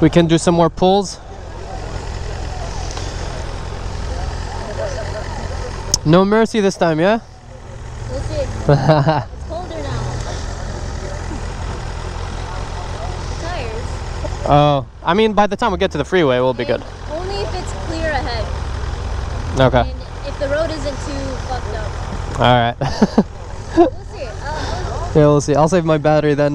We can do some more pulls. No mercy this time, yeah? We'll see. It's colder now. The tires. Oh, I mean, by the time we get to the freeway, we'll be good. Only if it's clear ahead. Okay. And if the road isn't too fucked up. Alright. We'll see. Yeah, we'll see. I'll save my battery then.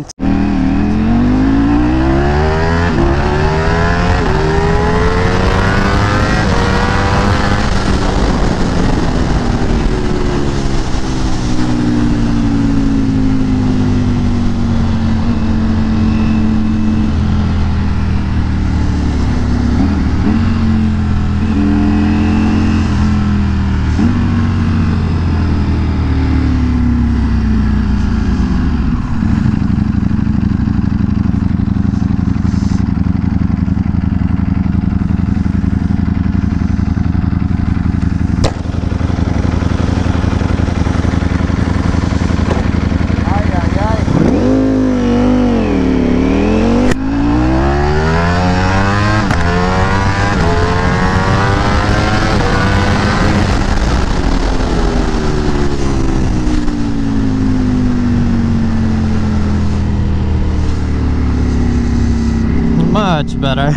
Much better.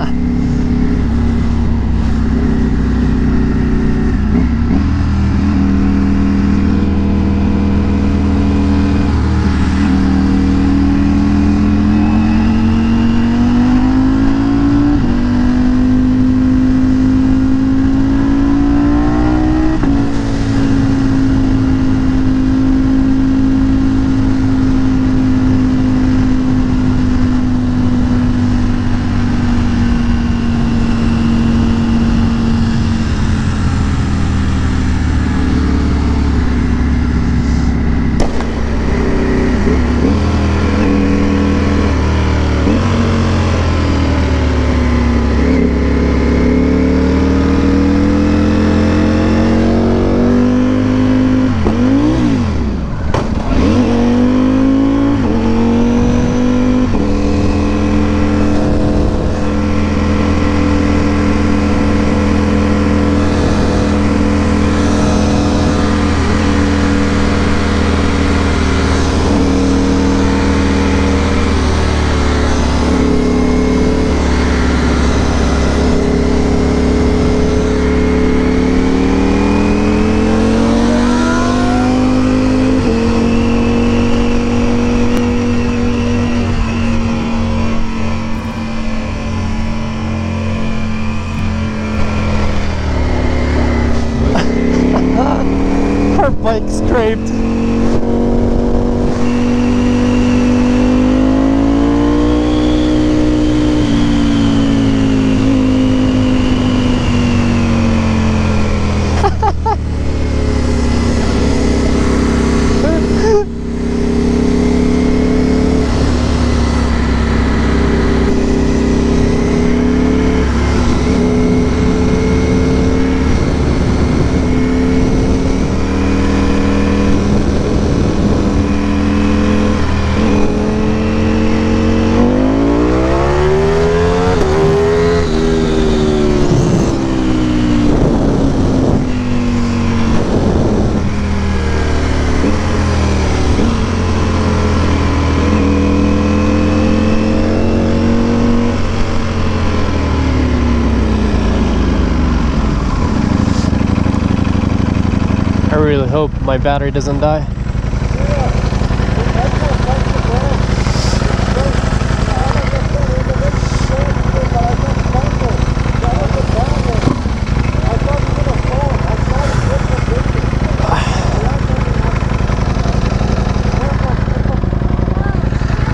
Her bike scraped. I really hope my battery doesn't die.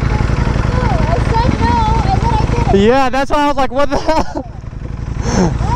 I said no, and then I did it. Yeah, that's why I was like, what the hell?